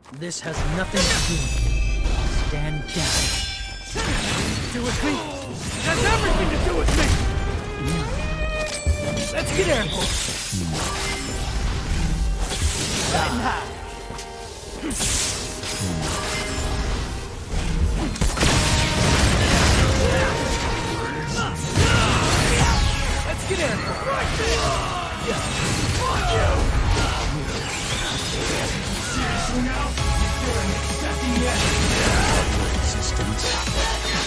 This has nothing to do with me. Stand down. Do with me? It has everything to do with me! Let's get airborne! Right in half! Let's get airborne! Right there! Fuck you! Seriously now? You're still accepting yet? Resistance.